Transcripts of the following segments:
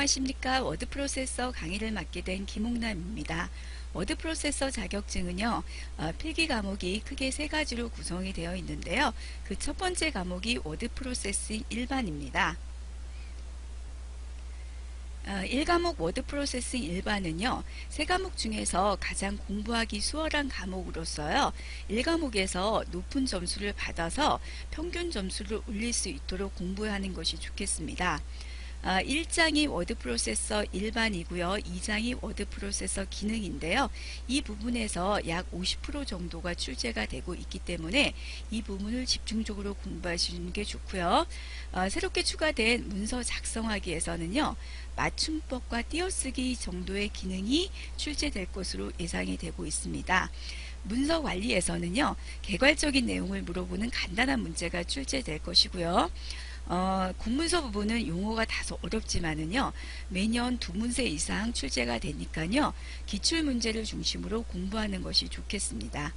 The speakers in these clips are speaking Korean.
안녕하십니까. 워드 프로세서 강의를 맡게 된 김홍남입니다. 워드 프로세서 자격증은요, 필기 과목이 크게 세 가지로 구성이 되어 있는데요. 그 첫 번째 과목이 워드 프로세싱 일반입니다. 1과목 워드 프로세싱 일반은요, 세 과목 중에서 가장 공부하기 수월한 과목으로서요, 1과목에서 높은 점수를 받아서 평균 점수를 올릴 수 있도록 공부하는 것이 좋겠습니다. 1장이 워드 프로세서 일반이고요. 2장이 워드 프로세서 기능인데요. 이 부분에서 약 50% 정도가 출제가 되고 있기 때문에 이 부분을 집중적으로 공부하시는 게 좋고요. 새롭게 추가된 문서 작성하기에서는요. 맞춤법과 띄어쓰기 정도의 기능이 출제될 것으로 예상이 되고 있습니다. 문서 관리에서는요. 개괄적인 내용을 물어보는 간단한 문제가 출제될 것이고요. 국문서 부분은 용어가 다소 어렵지만은요, 매년 2문제 이상 출제가 되니까요, 기출문제를 중심으로 공부하는 것이 좋겠습니다.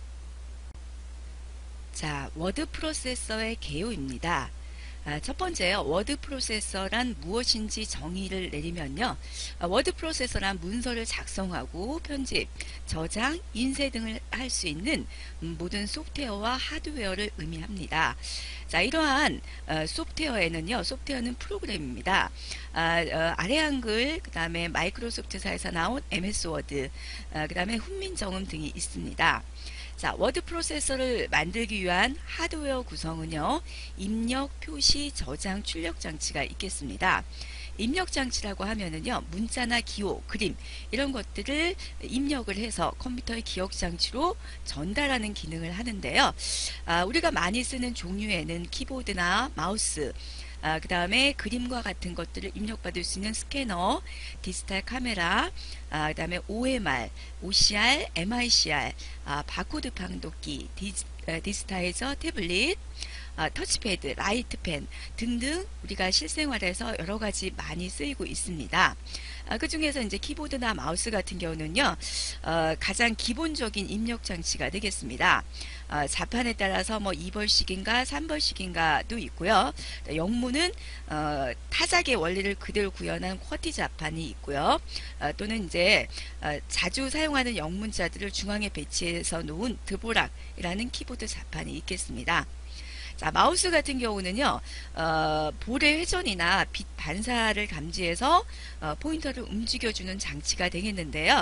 자, 워드 프로세서의 개요입니다. 첫 번째요. 워드 프로세서란 무엇인지 정의를 내리면요. 워드 프로세서란 문서를 작성하고 편집, 저장, 인쇄 등을 할 수 있는 모든 소프트웨어와 하드웨어를 의미합니다. 자, 이러한 소프트웨어에는요. 소프트웨어는 프로그램입니다. 아래 한글, 그 다음에 마이크로소프트사에서 나온 MS 워드, 그 다음에 훈민정음 등이 있습니다. 자, 워드 프로세서를 만들기 위한 하드웨어 구성은요, 입력, 표시, 저장, 출력 장치가 있겠습니다. 입력 장치라고 하면은요, 문자나 기호, 그림 이런 것들을 입력을 해서 컴퓨터의 기억 장치로 전달하는 기능을 하는데요. 우리가 많이 쓰는 종류에는 키보드나 마우스, 그 다음에 그림과 같은 것들을 입력받을 수 있는 스캐너, 디지털 카메라, 그 다음에 OMR, OCR, MICR, 바코드 판독기, 디지타이저, 태블릿, 터치패드, 라이트펜 등등 우리가 실생활에서 여러가지 많이 쓰이고 있습니다. 그 중에서 이제 키보드나 마우스 같은 경우는요, 가장 기본적인 입력 장치가 되겠습니다. 자판에 따라서 뭐 2벌씩인가 3벌씩인가도 있고요. 영문은 타작의 원리를 그대로 구현한 쿼티 자판이 있고요. 또는 이제 자주 사용하는 영문자들을 중앙에 배치해서 놓은 드보락이라는 키보드 자판이 있겠습니다. 자, 마우스 같은 경우는요, 볼의 회전이나 빛 반사를 감지해서 포인터를 움직여주는 장치가 되겠는데요.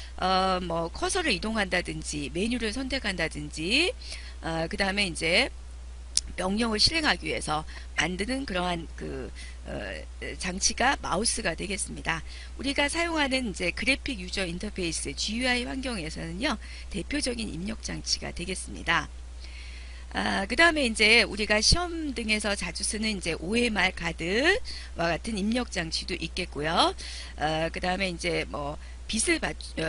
뭐 커서를 이동한다든지 메뉴를 선택한다든지, 그 다음에 이제 명령을 실행하기 위해서 만드는 그러한 장치가 마우스가 되겠습니다. 우리가 사용하는 이제 그래픽 유저 인터페이스 GUI 환경에서는요, 대표적인 입력 장치가 되겠습니다. 그 다음에 이제 우리가 시험 등에서 자주 쓰는 이제 OMR 카드와 같은 입력 장치도 있겠고요. 그 다음에 이제 뭐 빛을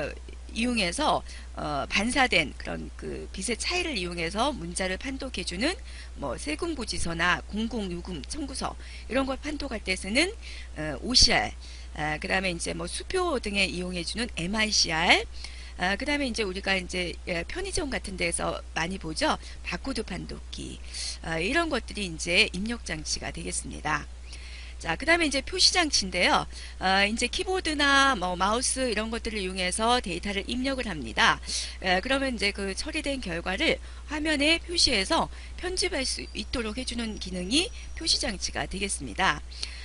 이용해서 반사된 그런 그 빛의 차이를 이용해서 문자를 판독해주는 뭐 세금고지서나 공공요금 청구서 이런 걸 판독할 때 쓰는 OCR, 그 다음에 이제 뭐 수표 등에 이용해주는 MICR, 그 다음에 이제 우리가 이제 편의점 같은 데서 많이 보죠. 바코드 판독기. 이런 것들이 이제 입력 장치가 되겠습니다. 자, 그 다음에 이제 표시 장치인데요. 이제 키보드나 뭐 마우스 이런 것들을 이용해서 데이터를 입력을 합니다. 그러면 이제 그 처리된 결과를 화면에 표시해서 편집할 수 있도록 해주는 기능이 표시 장치가 되겠습니다.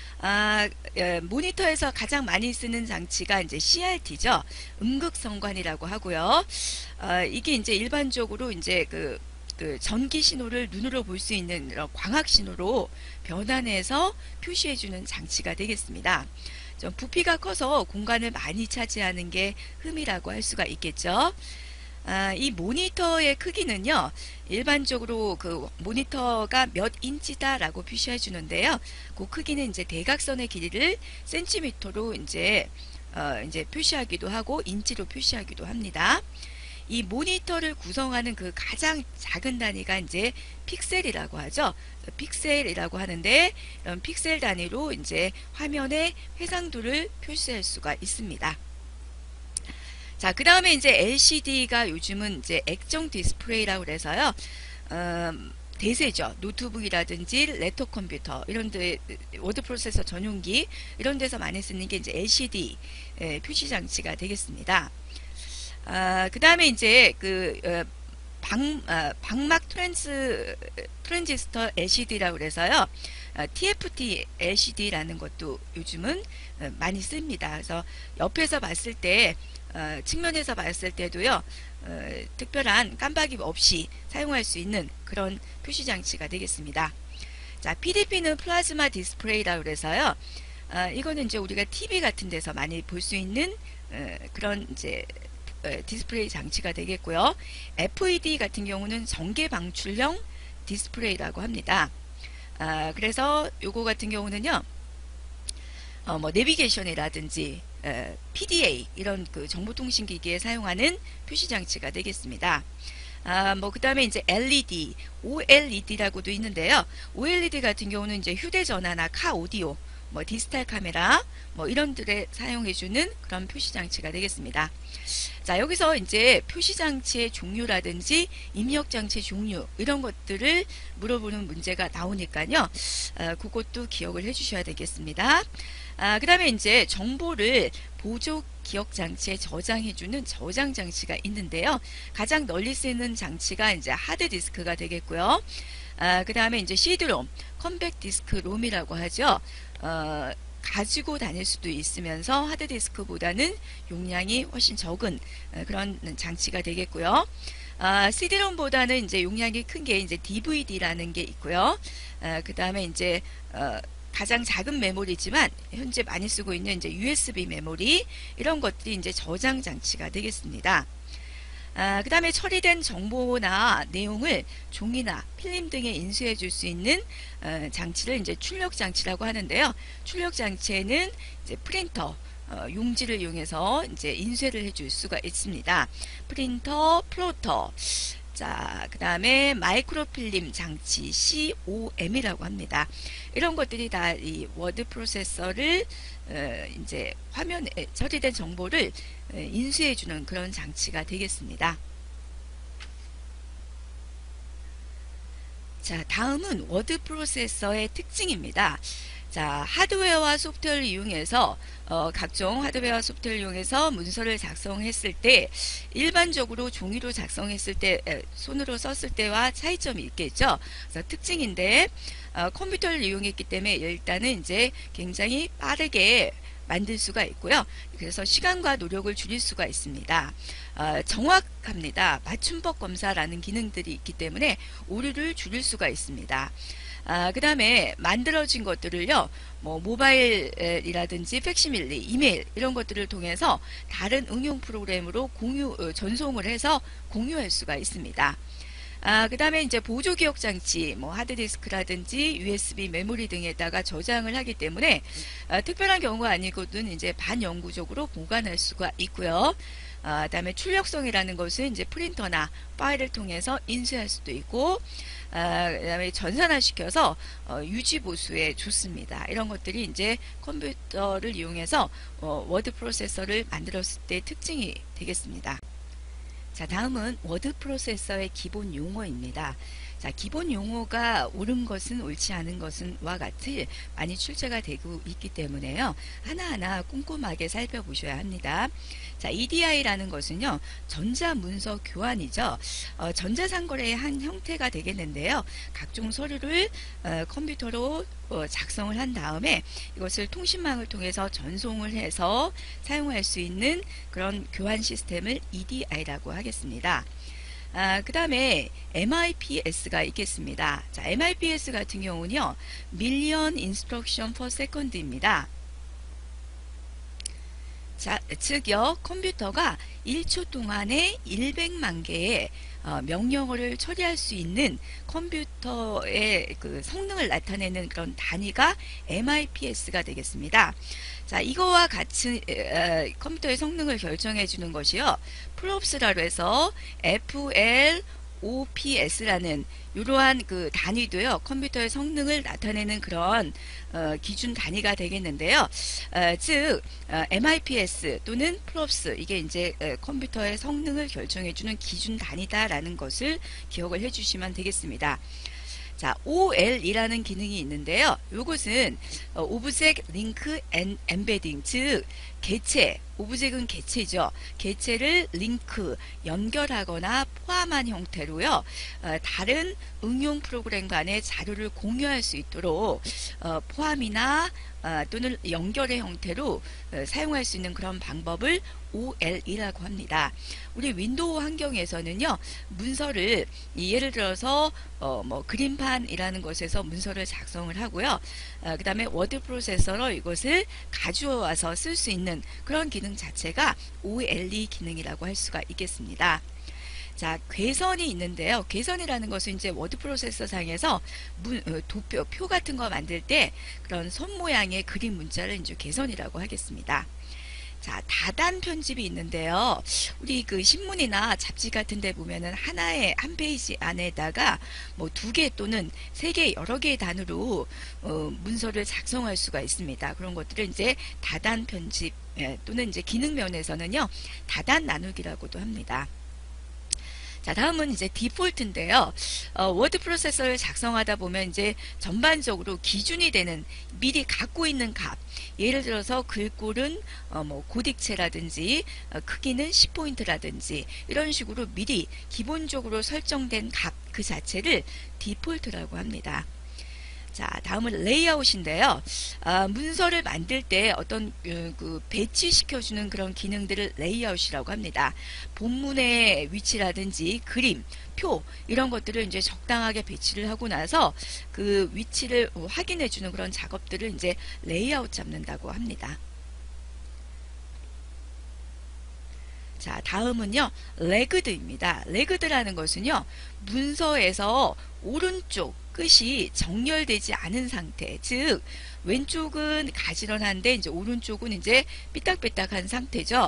모니터에서 가장 많이 쓰는 장치가 이제 CRT죠. 음극성관이라고 하고요. 이게 이제 일반적으로 이제 그 전기 신호를 눈으로 볼 수 있는 광학 신호로 변환해서 표시해주는 장치가 되겠습니다. 좀 부피가 커서 공간을 많이 차지하는 게 흠이라고 할 수가 있겠죠. 이 모니터의 크기는요, 일반적으로 그 모니터가 몇 인치다라고 표시해 주는데요. 그 크기는 이제 대각선의 길이를 센티미터로 이제 표시하기도 하고 인치로 표시하기도 합니다. 이 모니터를 구성하는 그 가장 작은 단위가 이제 픽셀이라고 하죠. 픽셀이라고 하는데 이런 픽셀 단위로 이제 화면의 해상도를 표시할 수가 있습니다. 자, 그 다음에 이제 LCD가 요즘은 이제 액정 디스플레이라고 그래서요. 대세죠. 노트북이라든지 랩톱 컴퓨터 이런 데 워드 프로세서 전용기 이런 데서 많이 쓰는 게 이제 LCD 표시 장치가 되겠습니다. 그 다음에 이제 방막 트랜지스터 LCD라고 그래서요. TFT LCD라는 것도 요즘은 많이 씁니다. 그래서 옆에서 봤을 때 측면에서 봤을 때도요. 특별한 깜박이 없이 사용할 수 있는 그런 표시 장치가 되겠습니다. 자, PDP는 플라즈마 디스플레이라고 그래서요. 이거는 이제 우리가 TV 같은 데서 많이 볼 수 있는 그런 이제 디스플레이 장치가 되겠고요. FED 같은 경우는 전개 방출형 디스플레이라고 합니다. 그래서 요거 같은 경우는요. 뭐 내비게이션이라든지 PDA 이런 그 정보통신기기에 사용하는 표시 장치가 되겠습니다. 뭐 그 다음에 이제 LED, OLED라고도 있는데요. OLED 같은 경우는 이제 휴대전화나 카 오디오, 뭐 디지털 카메라, 뭐 이런들에 사용해주는 그런 표시 장치가 되겠습니다. 자, 여기서 이제 표시 장치의 종류라든지 입력 장치 종류 이런 것들을 물어보는 문제가 나오니까요. 그것도 기억을 해주셔야 되겠습니다. 그 다음에 이제 정보를 보조 기억 장치에 저장해주는 저장 장치가 있는데요. 가장 널리 쓰는 장치가 이제 하드 디스크가 되겠고요. 그 다음에 이제 CD롬, 컴팩트 디스크 롬이라고 하죠. 가지고 다닐 수도 있으면서 하드디스크보다는 용량이 훨씬 적은 그런 장치가 되겠고요. CD롬보다는 이제 용량이 큰 게 이제 DVD라는 게 있고요. 그 다음에 이제 가장 작은 메모리지만 현재 많이 쓰고 있는 이제 USB 메모리 이런 것들이 이제 저장 장치가 되겠습니다. 그 다음에 처리된 정보나 내용을 종이나 필름 등에 인수해 줄 수 있는 장치를 이제 출력 장치라고 하는데요. 출력 장치에는 이제 프린터, 용지를 이용해서 이제 인쇄를 해줄 수가 있습니다. 프린터, 플로터, 자, 그 다음에 마이크로필름 장치 COM이라고 합니다. 이런 것들이 다 이 워드 프로세서를 이제 화면에 처리된 정보를 인수해주는 그런 장치가 되겠습니다. 자, 다음은 워드 프로세서의 특징입니다. 자, 하드웨어와 소프트웨어를 이용해서 각종 하드웨어와 소프트웨어를 이용해서 문서를 작성했을 때 일반적으로 종이로 작성했을 때 손으로 썼을 때와 차이점이 있겠죠. 그래서 특징인데 컴퓨터를 이용했기 때문에 일단은 이제 굉장히 빠르게 만들 수가 있고요. 그래서 시간과 노력을 줄일 수가 있습니다. 정확합니다. 맞춤법 검사라는 기능들이 있기 때문에 오류를 줄일 수가 있습니다. 그 다음에 만들어진 것들을요, 뭐 모바일이라든지 팩시밀리, 이메일 이런 것들을 통해서 다른 응용 프로그램으로 전송을 해서 공유할 수가 있습니다. 그 다음에 이제 보조 기억 장치, 뭐 하드디스크라든지 USB 메모리 등에다가 저장을 하기 때문에 특별한 경우가 아니거든 이제 반영구적으로 보관할 수가 있고요. 그 다음에 출력성이라는 것은 이제 프린터나 파일을 통해서 인쇄할 수도 있고, 그 다음에 전산화시켜서 유지 보수에 좋습니다. 이런 것들이 이제 컴퓨터를 이용해서 워드 프로세서를 만들었을 때 특징이 되겠습니다. 자, 다음은 워드 프로세서의 기본 용어입니다. 자, 기본 용어가 옳은 것은 옳지 않은 것은와 같이 많이 출제가 되고 있기 때문에요. 하나하나 꼼꼼하게 살펴보셔야 합니다. 자, EDI라는 것은요, 전자문서 교환이죠. 전자상거래의 한 형태가 되겠는데요. 각종 서류를 컴퓨터로 작성을 한 다음에 이것을 통신망을 통해서 전송을 해서 사용할 수 있는 그런 교환 시스템을 EDI라고 하겠습니다. 그 다음에 MIPS가 있겠습니다. 자, MIPS 같은 경우는요, Million Instruction per Second입니다. 자, 즉요, 컴퓨터가 1초 동안에 100만 개의 명령어를 처리할 수 있는 컴퓨터의 그 성능을 나타내는 그런 단위가 MIPS가 되겠습니다. 자, 이거와 같이 컴퓨터의 성능을 결정해 주는 것이요, 플롭스라고 해서 FLOPS라는 이러한 그 단위도요, 컴퓨터의 성능을 나타내는 그런 기준 단위가 되겠는데요. 즉 MIPS 또는 플롭스, 이게 이제 컴퓨터의 성능을 결정해주는 기준 단위다라는 것을 기억을 해주시면 되겠습니다. 자, OL이라는 기능이 있는데요. 이것은 Object Link and Embedding, 즉 개체, 오브젝은 개체죠. 개체를 링크, 연결하거나 포함한 형태로요. 다른 응용 프로그램 간의 자료를 공유할 수 있도록 포함이나 또는 연결의 형태로 사용할 수 있는 그런 방법을 OL이라고 합니다. 우리 윈도우 환경에서는요, 문서를 예를 들어서 뭐 그림판이라는 것에서 문서를 작성을 하고요. 그 다음에 워드 프로세서로 이것을 가져와서 쓸 수 있는 그런 기능 자체가 OLE 기능이라고 할 수가 있겠습니다. 자, 괴선이 있는데요. 괴선이라는 것은 이제 워드 프로세서 상에서 도표, 표 같은 거 만들 때 그런 손 모양의 그림 문자를 이제 괴선이라고 하겠습니다. 자, 다단 편집이 있는데요. 우리 그 신문이나 잡지 같은 데 보면은 하나의 한 페이지 안에다가 뭐 2개 또는 3개 여러 개의 단으로 문서를 작성할 수가 있습니다. 그런 것들을 이제 다단 편집 또는 이제 기능 면에서는요, 다단 나누기라고도 합니다. 자, 다음은 이제 디폴트인데요. 워드 프로세서를 작성하다 보면 이제 전반적으로 기준이 되는 미리 갖고 있는 값, 예를 들어서 글꼴은 뭐 고딕체라든지 크기는 10포인트라든지 이런 식으로 미리 기본적으로 설정된 값 그 자체를 디폴트라고 합니다. 자, 다음은 레이아웃인데요. 문서를 만들 때 어떤 그 배치시켜주는 그런 기능들을 레이아웃이라고 합니다. 본문의 위치라든지 그림, 표 이런 것들을 이제 적당하게 배치를 하고 나서 그 위치를 확인해주는 그런 작업들을 이제 레이아웃 잡는다고 합니다. 자, 다음은요, 레그드입니다. 레그드라는 것은요, 문서에서 오른쪽 끝이 정렬되지 않은 상태, 즉 왼쪽은 가지런한데 이제 오른쪽은 이제 삐딱삐딱한 상태죠.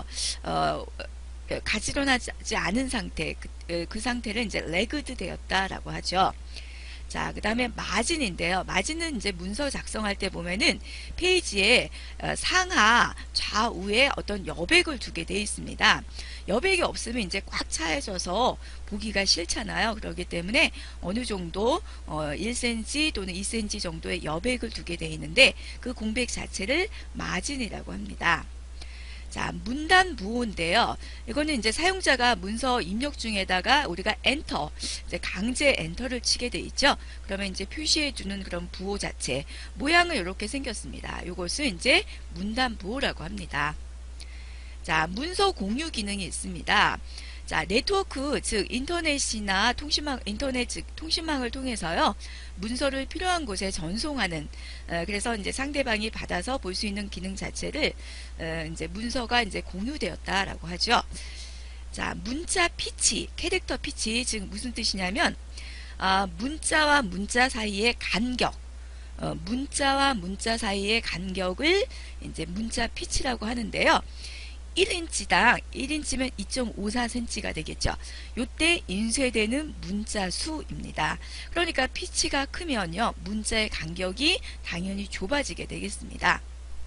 가지런하지 않은 상태, 그 상태를 이제 레그드 되었다라고 하죠. 자, 그 다음에 마진인데요. 마진은 이제 문서 작성할 때 보면은 페이지에 상하, 좌우에 어떤 여백을 두게 되어 있습니다. 여백이 없으면 이제 꽉 차여져서 보기가 싫잖아요. 그렇기 때문에 어느 정도 1cm 또는 2cm 정도의 여백을 두게 되어 있는데 그 공백 자체를 마진이라고 합니다. 자, 문단부호인데요. 이거는 이제 사용자가 문서 입력 중에다가 우리가 엔터, 이제 강제 엔터를 치게 돼 있죠. 그러면 이제 표시해 주는 그런 부호 자체, 모양은 이렇게 생겼습니다. 이것을 이제 문단부호라고 합니다. 자, 문서 공유 기능이 있습니다. 자, 네트워크, 즉 인터넷이나 인터넷 즉 통신망을 통해서요, 문서를 필요한 곳에 전송하는, 그래서 이제 상대방이 받아서 볼 수 있는 기능 자체를 이제 문서가 이제 공유되었다라고 하죠. 자, 문자 피치, 캐릭터 피치, 즉 무슨 뜻이냐면 문자와 문자 사이의 간격, 문자와 문자 사이의 간격을 이제 문자 피치라고 하는데요. 1인치당 1인치면 2.54cm가 되겠죠. 요때 인쇄되는 문자 수입니다. 그러니까 피치가 크면요, 문자의 간격이 당연히 좁아지게 되겠습니다.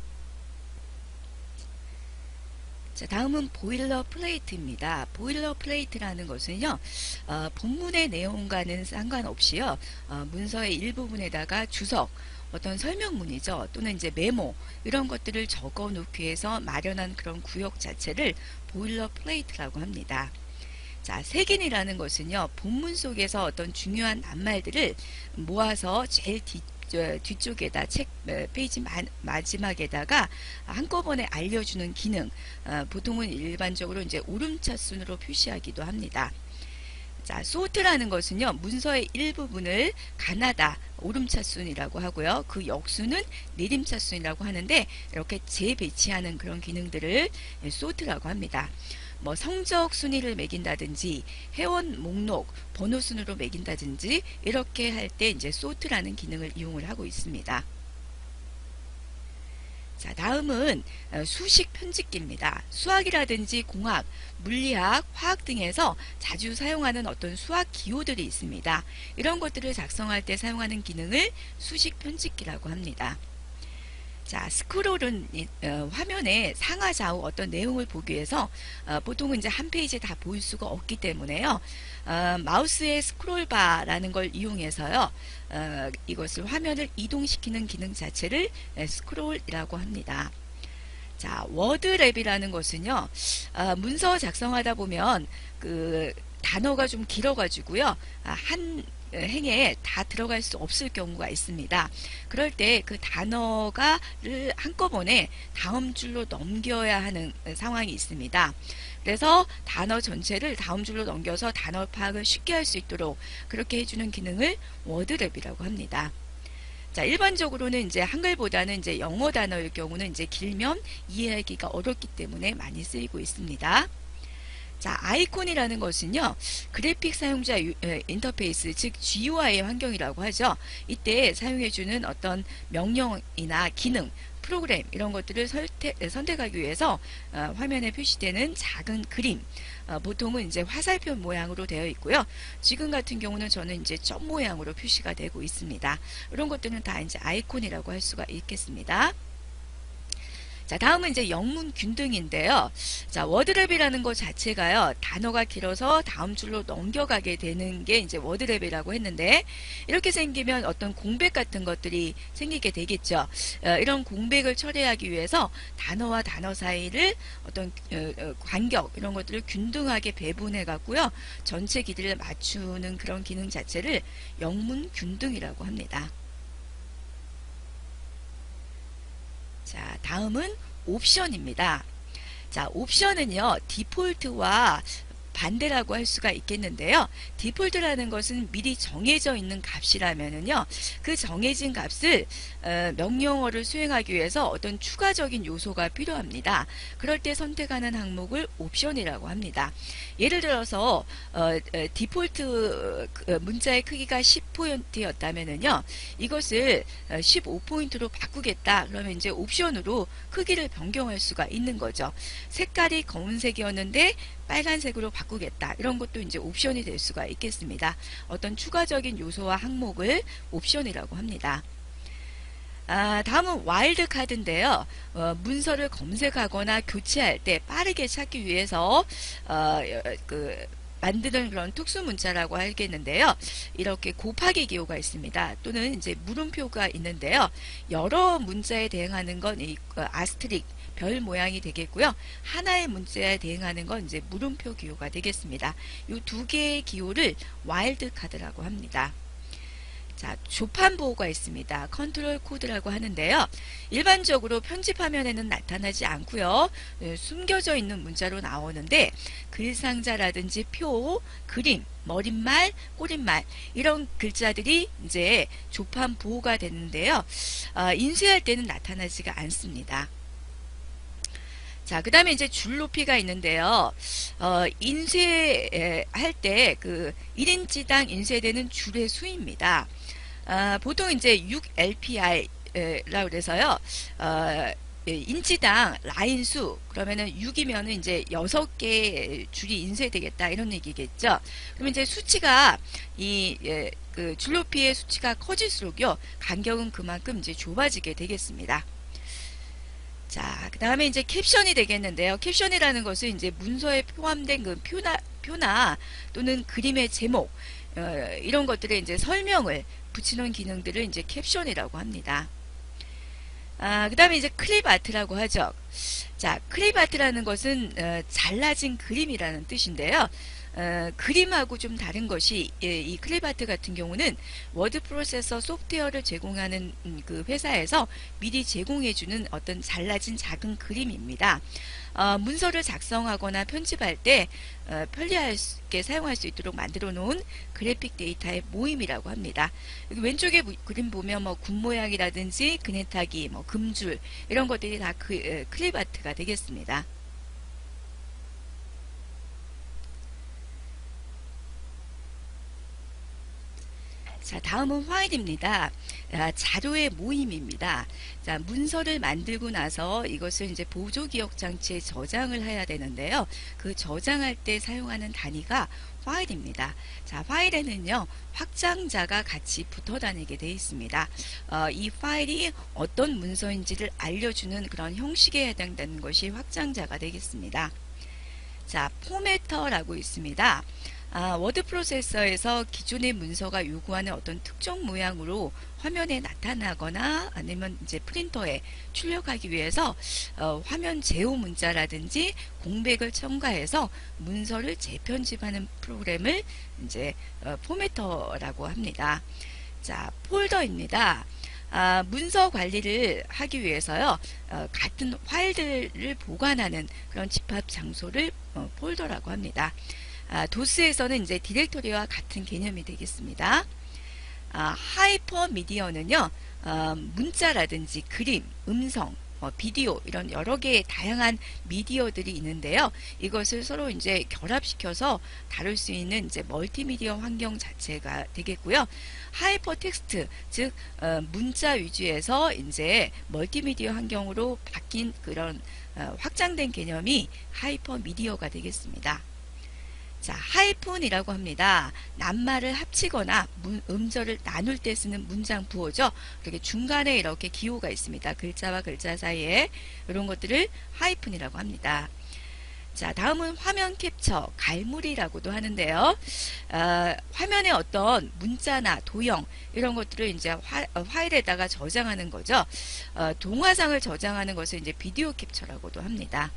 자, 다음은 보일러 플레이트입니다. 보일러 플레이트라는 것은요, 본문의 내용과는 상관없이요, 문서의 일부분에다가 주석, 어떤 설명문이죠. 또는 이제 메모, 이런 것들을 적어 놓기 위해서 마련한 그런 구역 자체를 보일러 플레이트라고 합니다. 자, 색인이라는 것은요, 본문 속에서 어떤 중요한 낱말들을 모아서 제일 뒤쪽에다 페이지 마지막에다가 한꺼번에 알려주는 기능, 보통은 일반적으로 이제 오름차 순으로 표시하기도 합니다. 자, 소트라는 것은요, 문서의 일부분을 가나다, 오름차순이라고 하고요. 그 역수는 내림차순이라고 하는데, 이렇게 재배치하는 그런 기능들을 소트라고 합니다. 뭐 성적 순위를 매긴다든지, 회원 목록, 번호 순으로 매긴다든지, 이렇게 할 때 이제 소트라는 기능을 이용을 하고 있습니다. 자, 다음은 수식 편집기입니다. 수학이라든지 공학, 물리학, 화학 등에서 자주 사용하는 어떤 수학 기호들이 있습니다. 이런 것들을 작성할 때 사용하는 기능을 수식 편집기라고 합니다. 자, 스크롤은 화면의 상하 좌우 어떤 내용을 보기 위해서 보통은 이제 한 페이지에 다 보일 수가 없기 때문에요. 마우스의 스크롤바라는 걸 이용해서요. 이것을 화면을 이동시키는 기능 자체를 스크롤이라고 합니다. 자, 워드랩이라는 것은요. 문서 작성하다 보면 그 단어가 좀 길어가지고요. 한 행에 다 들어갈 수 없을 경우가 있습니다. 그럴 때 그 단어가를 한꺼번에 다음 줄로 넘겨야 하는 상황이 있습니다. 그래서 단어 전체를 다음 줄로 넘겨서 단어 파악을 쉽게 할 수 있도록 그렇게 해주는 기능을 워드랩이라고 합니다. 자, 일반적으로는 이제 한글보다는 이제 영어 단어일 경우는 이제 길면 이해하기가 어렵기 때문에 많이 쓰이고 있습니다. 자, 아이콘이라는 것은요, 그래픽 사용자 인터페이스, 즉 GUI 환경이라고 하죠. 이때 사용해주는 어떤 명령이나 기능, 프로그램 이런 것들을 선택하기 위해서 화면에 표시되는 작은 그림, 보통은 이제 화살표 모양으로 되어 있고요. 지금 같은 경우는 저는 이제 점 모양으로 표시가 되고 있습니다. 이런 것들은 다 이제 아이콘이라고 할 수가 있겠습니다. 자, 다음은 이제 영문 균등인데요. 자, 워드랩이라는 것 자체가요, 단어가 길어서 다음 줄로 넘겨가게 되는 게 이제 워드랩이라고 했는데, 이렇게 생기면 어떤 공백 같은 것들이 생기게 되겠죠. 이런 공백을 처리하기 위해서 단어와 단어 사이를 어떤 간격, 이런 것들을 균등하게 배분해 갖고요, 전체 길이를 맞추는 그런 기능 자체를 영문 균등이라고 합니다. 자, 다음은 옵션입니다. 자, 옵션은요, 디폴트와 반대라고 할 수가 있겠는데요. 디폴트라는 것은 미리 정해져 있는 값이라면은요, 그 정해진 값을 명령어를 수행하기 위해서 어떤 추가적인 요소가 필요합니다. 그럴 때 선택하는 항목을 옵션이라고 합니다. 예를 들어서 디폴트 문자의 크기가 10포인트였다면은요, 이것을 15포인트로 바꾸겠다. 그러면 이제 옵션으로 크기를 변경할 수가 있는 거죠. 색깔이 검은색이었는데 빨간색으로 바꾸겠다. 이런 것도 이제 옵션이 될 수가 있겠습니다. 어떤 추가적인 요소와 항목을 옵션이라고 합니다. 다음은 와일드 카드인데요. 문서를 검색하거나 교체할 때 빠르게 찾기 위해서 만드는 그런 특수 문자라고 하겠는데요. 이렇게 곱하기 기호가 있습니다. 또는 이제 물음표가 있는데요. 여러 문자에 대응하는 건 이 아스트릭 별 모양이 되겠고요. 하나의 문자에 대응하는 건 이제 물음표 기호가 되겠습니다. 이 두 개의 기호를 와일드 카드라고 합니다. 자, 조판 보호가 있습니다. 컨트롤 코드라고 하는데요. 일반적으로 편집 화면에는 나타나지 않고요. 숨겨져 있는 문자로 나오는데 글상자라든지 표, 그림, 머릿말, 꼬릿말 이런 글자들이 이제 조판 보호가 되는데요. 인쇄할 때는 나타나지가 않습니다. 자, 그 다음에 이제 줄 높이가 있는데요. 인쇄할 때 그 1인치당 인쇄되는 줄의 수입니다. 보통 이제 6LPI라고 그래서요. 인치당 라인 수 그러면은 6이면은 이제 6개의 줄이 인쇄되겠다 이런 얘기겠죠. 그러면 이제 수치가 그 줄높이의 수치가 커질수록요 간격은 그만큼 이제 좁아지게 되겠습니다. 자, 그 다음에 이제 캡션이 되겠는데요. 캡션이라는 것은 이제 문서에 포함된 그 표나 또는 그림의 제목 이런 것들의 이제 설명을 붙이는 기능들을 이제 캡션이라고 합니다. 그 다음에 이제 클립 아트라고 하죠. 자, 클립 아트라는 것은 잘라진 그림이라는 뜻인데요. 그림하고 좀 다른 것이 이 클립 아트 같은 경우는 워드 프로세서 소프트웨어를 제공하는 그 회사에서 미리 제공해주는 어떤 잘라진 작은 그림입니다. 문서를 작성하거나 편집할 때 편리하게 사용할 수 있도록 만들어 놓은 그래픽 데이터의 모임이라고 합니다. 여기 왼쪽에 그림 보면 뭐 군 모양이라든지 그네타기, 뭐 금줄 이런 것들이 다 클립 아트가 되겠습니다. 자, 다음은 파일입니다. 자료의 모임입니다. 자, 문서를 만들고 나서 이것을 이제 보조기억 장치에 저장을 해야 되는데요. 그 저장할 때 사용하는 단위가 파일입니다. 자, 파일에는요, 확장자가 같이 붙어 다니게 되어 있습니다. 이 파일이 어떤 문서인지를 알려주는 그런 형식에 해당되는 것이 확장자가 되겠습니다. 자, 포매터라고 있습니다. 워드 프로세서에서 기존의 문서가 요구하는 어떤 특정 모양으로 화면에 나타나거나 아니면 이제 프린터에 출력하기 위해서 화면 제호 문자라든지 공백을 첨가해서 문서를 재편집하는 프로그램을 이제 포매터라고 합니다. 자, 폴더입니다. 문서 관리를 하기 위해서요, 같은 파일들을 보관하는 그런 집합 장소를 폴더라고 합니다. 도스에서는 이제 디렉토리와 같은 개념이 되겠습니다. 하이퍼미디어는요, 문자라든지 그림, 음성, 비디오 이런 여러 개의 다양한 미디어들이 있는데요. 이것을 서로 이제 결합시켜서 다룰 수 있는 이제 멀티미디어 환경 자체가 되겠고요. 하이퍼 텍스트, 즉 문자 위주에서 이제 멀티미디어 환경으로 바뀐 그런 확장된 개념이 하이퍼미디어가 되겠습니다. 자, 하이픈이라고 합니다. 낱말을 합치거나 음절을 나눌 때 쓰는 문장 부호죠. 그렇게 중간에 이렇게 기호가 있습니다. 글자와 글자 사이에 이런 것들을 하이픈이라고 합니다. 자, 다음은 화면 캡처, 갈무리라고도 하는데요. 화면에 어떤 문자나 도형 이런 것들을 이제 파일에다가 저장하는 거죠. 동화상을 저장하는 것을 이제 비디오 캡처라고도 합니다.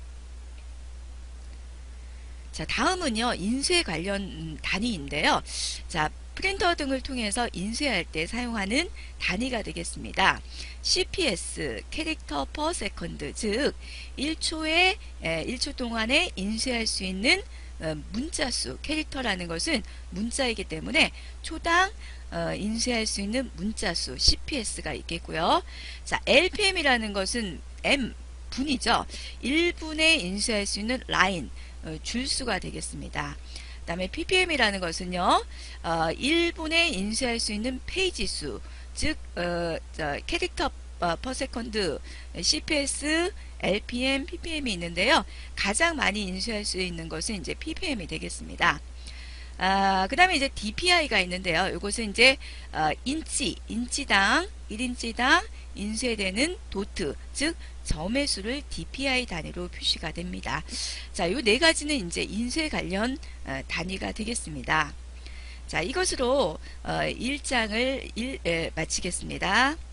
자, 다음은요, 인쇄 관련 단위인데요. 자, 프린터 등을 통해서 인쇄할 때 사용하는 단위가 되겠습니다. CPS, 캐릭터 퍼 세컨드, 즉 1초 동안에 인쇄할 수 있는 문자 수, 캐릭터라는 것은 문자이기 때문에 초당 인쇄할 수 있는 문자 수, CPS가 있겠고요. 자, LPM이라는 것은 분이죠. 1분에 인쇄할 수 있는 라인, 줄수가 되겠습니다. 그 다음에 ppm이라는 것은요, 1분에 인쇄할 수 있는 페이지 수, 즉 캐릭터 퍼 세컨드, CPS, LPM, ppm이 있는데요. 가장 많이 인쇄할 수 있는 것은 이제 ppm이 되겠습니다. 그 다음에 이제 DPI가 있는데요. 이것은 이제 인치당 1인치당 인쇄되는 도트, 즉 점의 수를 DPI 단위로 표시가 됩니다. 자, 요 네 가지는 이제 인쇄 관련 단위가 되겠습니다. 자, 이것으로 1장을 마치겠습니다.